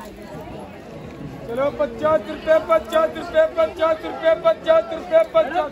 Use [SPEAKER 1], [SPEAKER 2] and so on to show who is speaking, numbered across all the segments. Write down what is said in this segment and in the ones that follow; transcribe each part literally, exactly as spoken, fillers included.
[SPEAKER 1] चलो पचास रुपए पचास रुपए पचास रुपए पचास रुपए पचास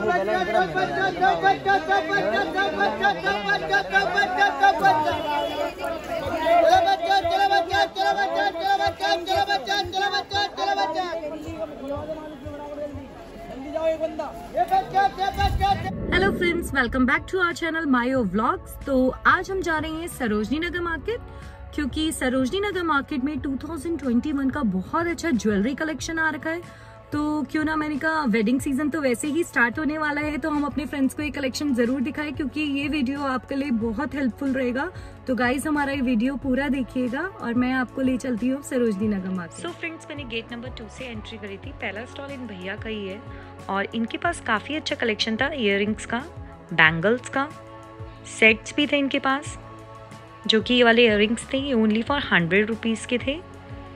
[SPEAKER 2] hello friends, welcome back to our channel Mayo vlogs. तो आज हम जा रहे हैं सरोजनी नगर मार्केट, क्योंकि सरोजनी नगर मार्केट में टू थाउजेंड ट्वेंटी वन का बहुत अच्छा ज्वेलरी कलेक्शन आ रखा है। तो क्यों ना, मैंने कहा वेडिंग सीजन तो वैसे ही स्टार्ट होने वाला है, तो हम अपने फ्रेंड्स को ये कलेक्शन जरूर दिखाएं, क्योंकि ये वीडियो आपके लिए बहुत हेल्पफुल रहेगा। तो गाइज हमारा ये वीडियो पूरा देखिएगा और मैं आपको ले चलती हूँ Sarojini Nagar market. So friends, मैंने गेट नंबर टू से एंट्री करी थी। पहला स्टॉल इन भैया का ही है और इनके पास काफ़ी अच्छा कलेक्शन था, इयररिंग्स का, बैंगल्स का, सेट्स भी थे इनके पास। जो कि ये वाले इयररिंग्स थे ये ओनली फॉर हंड्रेड रुपीज़ के थे,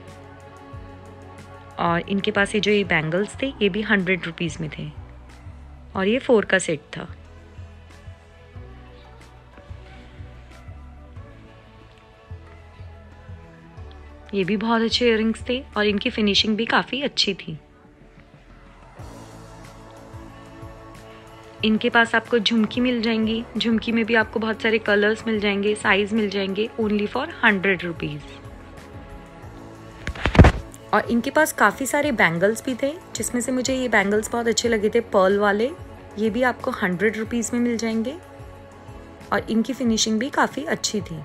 [SPEAKER 2] और इनके पास ये जो ये बैंगल्स थे ये भी हंड्रेड रुपीज़ में थे, और ये फोर का सेट था। ये भी बहुत अच्छे इयररिंग्स थे और इनकी फिनिशिंग भी काफ़ी अच्छी थी। इनके पास आपको झुमकी मिल जाएंगी, झुमकी में भी आपको बहुत सारे कलर्स मिल जाएंगे, साइज मिल जाएंगे, ओनली फॉर हंड्रेड रुपीज़। और इनके पास काफ़ी सारे बैंगल्स भी थे, जिसमें से मुझे ये बैंगल्स बहुत अच्छे लगे थे, पर्ल वाले। ये भी आपको हंड्रेड रुपीज़ में मिल जाएंगे और इनकी फिनिशिंग भी काफ़ी अच्छी थी।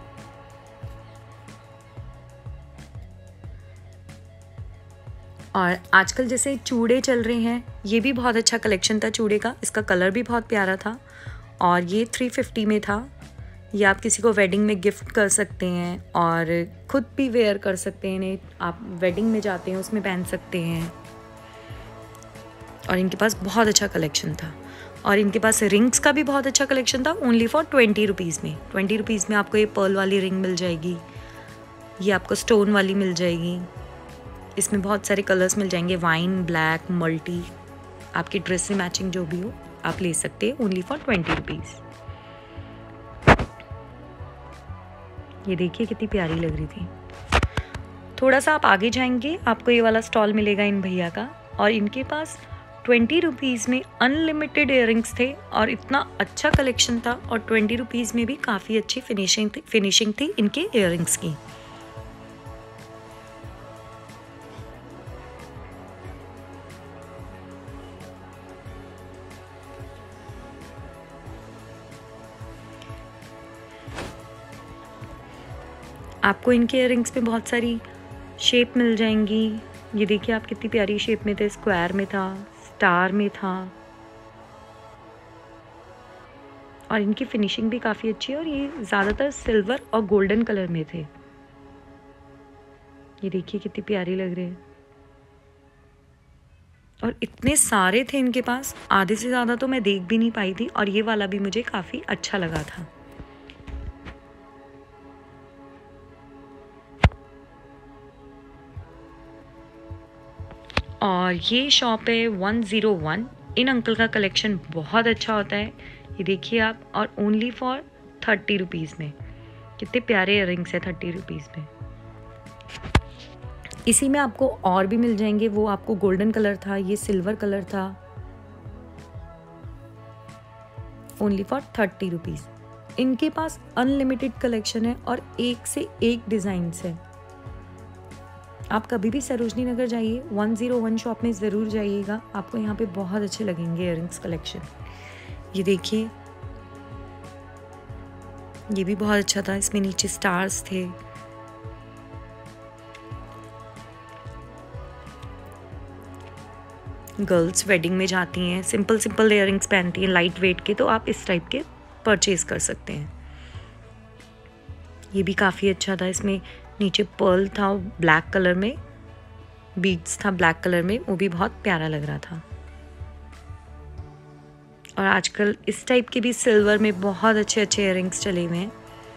[SPEAKER 2] और आजकल जैसे चूड़े चल रहे हैं, ये भी बहुत अच्छा कलेक्शन था चूड़े का। इसका कलर भी बहुत प्यारा था और ये थ्री फिफ्टी में था। ये आप किसी को वेडिंग में गिफ्ट कर सकते हैं और ख़ुद भी वेयर कर सकते हैं। इन्हें आप वेडिंग में जाते हैं उसमें पहन सकते हैं। और इनके पास बहुत अच्छा कलेक्शन था। और इनके पास रिंग्स का भी बहुत अच्छा कलेक्शन था, ओनली फॉर ट्वेंटी रुपीज़ में। ट्वेंटी रुपीज़ में आपको ये पर्ल वाली रिंग मिल जाएगी, ये आपको स्टोन वाली मिल जाएगी। इसमें बहुत सारे कलर्स मिल जाएंगे, वाइन, ब्लैक, मल्टी, आपकी ड्रेस से मैचिंग जो भी हो आप ले सकते हैं, ओनली फॉर ट्वेंटी रुपीज़। ये देखिए कितनी प्यारी लग रही थी। थोड़ा सा आप आगे जाएंगे आपको ये वाला स्टॉल मिलेगा इन भैया का, और इनके पास ट्वेंटी रुपीज़ में अनलिमिटेड इयररिंग्स थे और इतना अच्छा कलेक्शन था। और ट्वेंटी रुपीज़ में भी काफ़ी अच्छी फिनिशिंग थी फिनिशिंग थी इनके इयररिंग्स की। आपको इनके इयररिंग्स में बहुत सारी शेप मिल जाएंगी। ये देखिए आप कितनी प्यारी शेप में थे, स्क्वायर में था, स्टार में था, और इनकी फिनिशिंग भी काफ़ी अच्छी है। और ये ज़्यादातर सिल्वर और गोल्डन कलर में थे। ये देखिए कितनी प्यारी लग रही है। और इतने सारे थे इनके पास, आधे से ज़्यादा तो मैं देख भी नहीं पाई थी, और ये वाला भी मुझे काफ़ी अच्छा लगा था। और ये शॉप है वन ज़ीरो वन। इन अंकल का कलेक्शन बहुत अच्छा होता है, ये देखिए आप। और ओनली फॉर थर्टी रुपीज़ में कितने प्यारे इयररिंग्स है, थर्टी रुपीज़ में। इसी में आपको और भी मिल जाएंगे। वो आपको गोल्डन कलर था, ये सिल्वर कलर था, ओनली फॉर थर्टी रुपीज़। इनके पास अनलिमिटेड कलेक्शन है और एक से एक डिज़ाइंस है। आप कभी भी सरोजनी नगर जाइए, वन ज़ीरो वन शॉप में ज़रूर जाइएगा, आपको यहाँ पे बहुत अच्छे लगेंगे इयररिंग्स कलेक्शन। ये देखिए ये भी बहुत अच्छा था, इसमें नीचे स्टार्स थे। गर्ल्स वेडिंग में जाती हैं, सिंपल सिंपल इयररिंग्स पहनती हैं, लाइट वेट के, तो आप इस टाइप के परचेज कर सकते हैं। ये भी काफ़ी अच्छा था, इसमें नीचे पर्ल था ब्लैक कलर में, बीड्स था ब्लैक कलर में, वो भी बहुत प्यारा लग रहा था। और आजकल इस टाइप के भी सिल्वर में बहुत अच्छे अच्छे इयररिंग्स चले हुए हैं,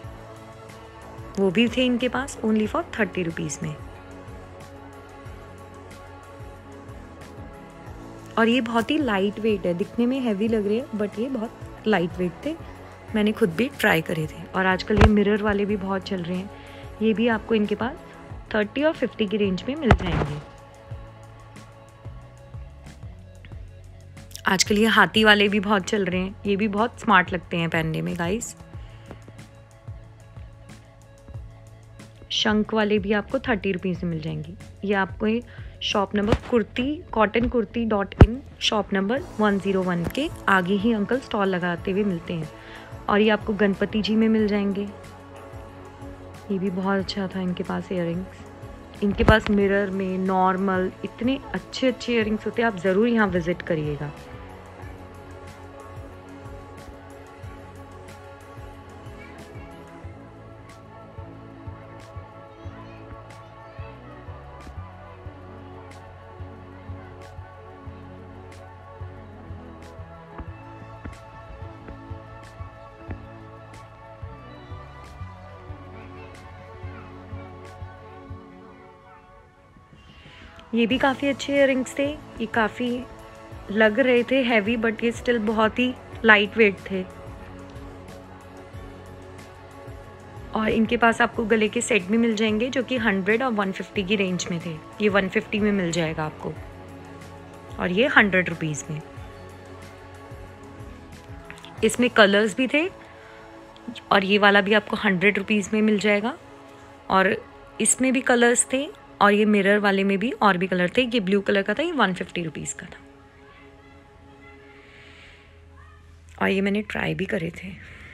[SPEAKER 2] वो भी थे इनके पास, ओनली फॉर थर्टी रुपीज़ में। और ये बहुत ही लाइट वेट है, दिखने में हैवी लग रही है बट ये बहुत लाइट वेट थे, मैंने खुद भी ट्राई करे थे। और आजकल ये मिरर वाले भी बहुत चल रहे हैं, ये भी आपको इनके पास थर्टी और फिफ्टी की रेंज में मिल जाएंगे। आजकल ये हाथी वाले भी बहुत चल रहे हैं, ये भी बहुत स्मार्ट लगते हैं पहनने में गाइस। शंख वाले भी आपको थर्टी रुपीज़ में मिल जाएंगे। ये आपको ये shop number kurti cotton kurti dot in shop number one zero one के आगे ही अंकल स्टॉल लगाते हुए मिलते हैं। और ये आपको गणपति जी में मिल जाएंगे। ये भी बहुत अच्छा था इनके पास इयररिंग्स। इनके पास मिरर में नॉर्मल इतने अच्छे अच्छे इयररिंग्स होते हैं, आप ज़रूर यहाँ विजिट करिएगा। ये भी काफ़ी अच्छे इयररिंग्स थे। ये काफ़ी लग रहे थे हैवी, बट ये स्टिल बहुत ही लाइट वेट थे। और इनके पास आपको गले के सेट भी मिल जाएंगे जो कि हंड्रेड और वन फिफ्टी की रेंज में थे। ये वन फिफ्टी में मिल जाएगा आपको, और ये हंड्रेड रुपीज़ में। इसमें कलर्स भी थे, और ये वाला भी आपको हंड्रेड रुपीज़ में मिल जाएगा। और इसमें भी कलर्स थे, और ये मिरर वाले में भी और भी कलर थे। ये ब्लू कलर का था, ये वन फिफ्टी रुपीज़ का था। और ये मैंने ट्राई भी करे थे।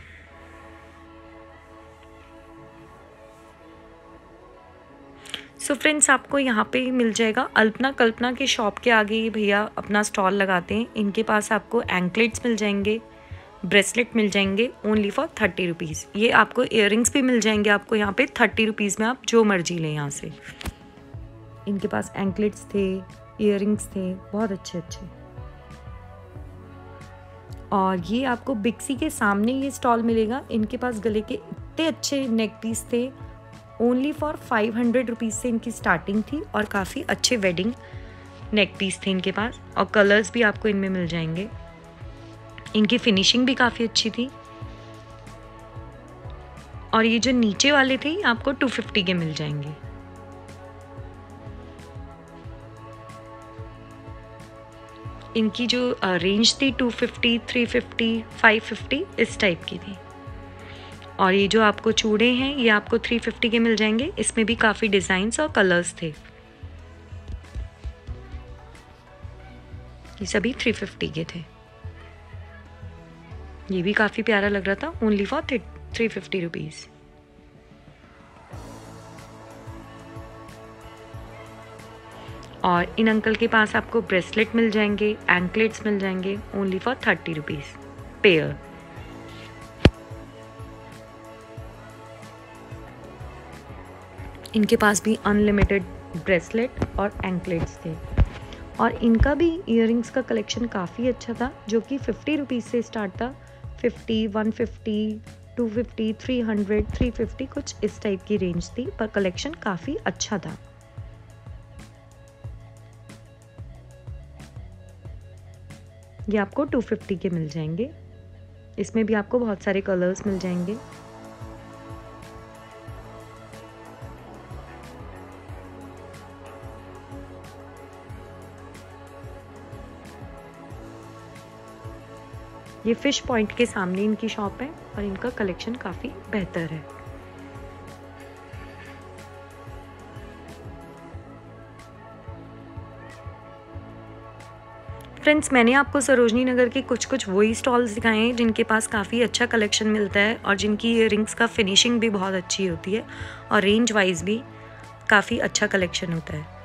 [SPEAKER 2] सो so फ्रेंड्स, आपको यहाँ पे मिल जाएगा अल्पना कल्पना के शॉप के आगे ये भैया अपना स्टॉल लगाते हैं। इनके पास आपको एंकलेट्स मिल जाएंगे, ब्रेसलेट मिल जाएंगे ओनली फॉर थर्टी रुपीज़। ये आपको इयररिंग्स भी मिल जाएंगे आपको यहाँ पे थर्टी रुपीज़ में, आप जो मर्जी लें यहाँ से। इनके पास एंकलेट्स थे, इयररिंग्स थे, बहुत अच्छे अच्छे। और ये आपको बिक्सी के सामने ये स्टॉल मिलेगा। इनके पास गले के इतने अच्छे नेक पीस थे, only for five hundred rupees से इनकी स्टार्टिंग थी। और काफ़ी अच्छे वेडिंग नेक पीस थे इनके पास, और कलर्स भी आपको इनमें मिल जाएंगे। इनकी फिनिशिंग भी काफ़ी अच्छी थी। और ये जो नीचे वाले थे आपको टू फिफ्टी के मिल जाएंगे। इनकी जो रेंज थी two fifty, three fifty, five fifty इस टाइप की थी। और ये जो आपको चूड़े हैं ये आपको थ्री फिफ्टी के मिल जाएंगे। इसमें भी काफ़ी डिज़ाइंस और कलर्स थे। ये सभी थ्री फिफ्टी के थे। ये भी काफ़ी प्यारा लग रहा था, only for three fifty rupees. और इन अंकल के पास आपको ब्रेसलेट मिल जाएंगे, एंकलेट्स मिल जाएंगे only for thirty rupees pair. इनके पास भी अनलिमिटेड ब्रेसलेट और एंकलेट्स थे। और इनका भी इयररिंग्स का कलेक्शन काफ़ी अच्छा था, जो कि फिफ्टी रुपीज़ से स्टार्ट था। Fifty, one fifty, two fifty, three hundred, three fifty कुछ इस टाइप की रेंज थी, पर कलेक्शन काफ़ी अच्छा था। ये आपको टू फिफ्टी के मिल जाएंगे। इसमें भी आपको बहुत सारे कलर्स मिल जाएंगे। ये फिश पॉइंट के सामने इनकी शॉप है, और इनका कलेक्शन काफ़ी बेहतर है। फ्रेंड्स, मैंने आपको सरोजनी नगर के कुछ कुछ वही स्टॉल्स दिखाए हैं जिनके पास काफ़ी अच्छा कलेक्शन मिलता है, और जिनकी इयररिंग्स का फिनिशिंग भी बहुत अच्छी होती है, और रेंज वाइज भी काफ़ी अच्छा कलेक्शन होता है।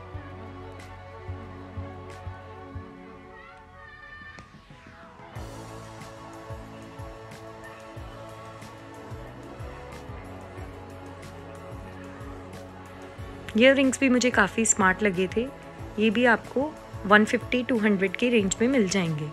[SPEAKER 2] इयररिंग्स भी मुझे काफ़ी स्मार्ट लगे थे। ये भी आपको वन फिफ्टी, टू हंड्रेड की रेंज में मिल जाएंगे।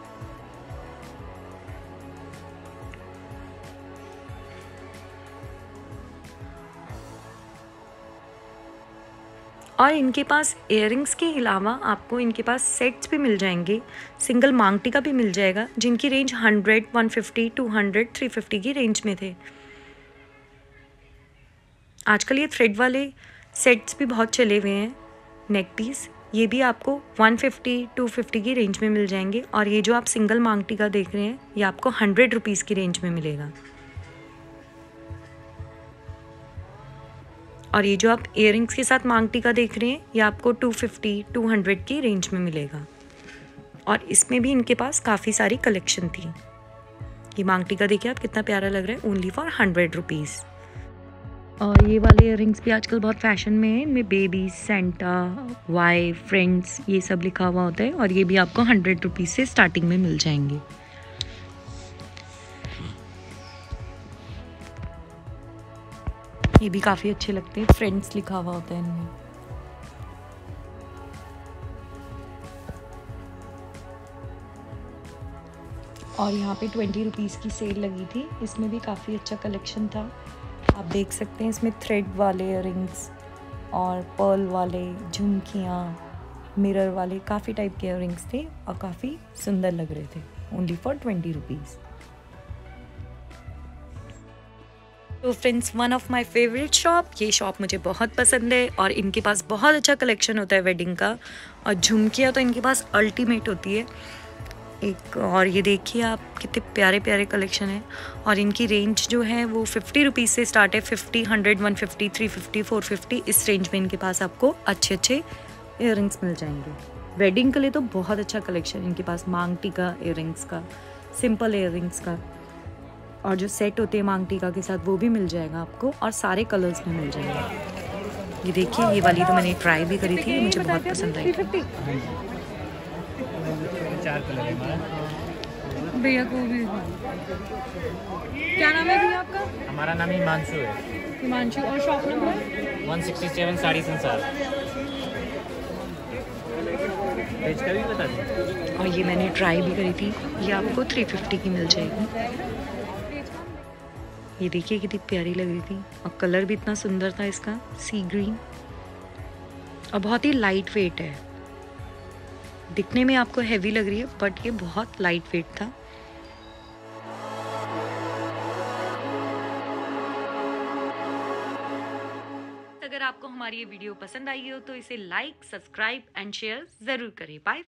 [SPEAKER 2] और इनके पास इयररिंग्स के अलावा आपको इनके पास सेट्स भी मिल जाएंगे, सिंगल मांग टीका भी मिल जाएगा, जिनकी range hundred, one fifty, two hundred, three fifty की रेंज में थे। आजकल ये थ्रेड वाले सेट्स भी बहुत चले हुए हैं नेक पीस, ये भी आपको वन फिफ्टी टू फिफ्टी की रेंज में मिल जाएंगे। और ये जो आप सिंगल मांग टीका देख रहे हैं ये आपको हंड्रेड रुपीज़ की रेंज में मिलेगा। और ये जो आप इयररिंग्स के साथ मांग टीका देख रहे हैं ये आपको टू फिफ्टी टू हंड्रेड की रेंज में मिलेगा। और इसमें भी इनके पास काफ़ी सारी कलेक्शन थी। ये मांग टीका देखिए आप कितना प्यारा लग रहा है, ओनली फॉर हंड्रेड रुपीज़। और ये वाले इयररिंग्स भी आजकल बहुत फैशन में है, इनमें बेबी, सेंटा, वाई, फ्रेंड्स ये सब लिखा हुआ होता है। और ये भी आपको हंड्रेड रुपीज़ से स्टार्टिंग में मिल जाएंगे। ये भी काफ़ी अच्छे लगते हैं, फ्रेंड्स लिखा हुआ होता है इनमें। और यहाँ पे ट्वेंटी रुपीज़ की सेल लगी थी, इसमें भी काफ़ी अच्छा कलेक्शन था। आप देख सकते हैं इसमें थ्रेड वाले इयररिंग्स और पर्ल वाले, झुमकियाँ, मिरर वाले काफ़ी टाइप के इयररिंग्स थे और काफ़ी सुंदर लग रहे थे, ओनली फॉर ट्वेंटी रुपीज़। तो friends, one of my favourite shop, ये शॉप मुझे बहुत पसंद है और इनके पास बहुत अच्छा कलेक्शन होता है वेडिंग का। और झुमकियाँ तो इनके पास अल्टीमेट होती है एक। और ये देखिए आप कितने प्यारे प्यारे कलेक्शन है। और इनकी रेंज जो है वो फिफ्टी रुपीज़ से स्टार्ट है, fifty, hundred, one fifty, three fifty, four fifty, इस रेंज में इनके पास आपको अच्छे अच्छे इयररिंग्स मिल जाएंगे। वेडिंग के लिए तो बहुत अच्छा कलेक्शन इनके पास, मांग टीका इयररिंग्स का, सिंपल इयररिंग्स का, और जो सेट होते हैं मांग टीका के साथ वो भी मिल जाएगा आपको, और सारे कलर्स में मिल जाएंगे। ये देखिए ये वाली तो मैंने ट्राई भी करी थी, मुझे बहुत पसंद आई।
[SPEAKER 3] चार कलर है हमारा।
[SPEAKER 2] भैया को भी क्या नाम है भैया आपका?
[SPEAKER 3] हमारा नाम हिमांशु है।
[SPEAKER 2] हिमांशु। और shop number?
[SPEAKER 3] One sixty seven Sari Sansar. Page का भी बता दें।
[SPEAKER 2] और ये मैंने ट्राई भी करी थी, ये आपको थ्री फिफ्टी की मिल जाएगी। ये देखिए कितनी प्यारी लग रही थी और कलर भी इतना सुंदर था इसका, सी ग्रीन, और बहुत ही लाइट वेट है। दिखने में आपको हैवी लग रही है बट ये बहुत लाइट वेट था। अगर आपको हमारी ये वीडियो पसंद आई हो तो इसे लाइक, सब्सक्राइब एंड शेयर जरूर करें। बाय।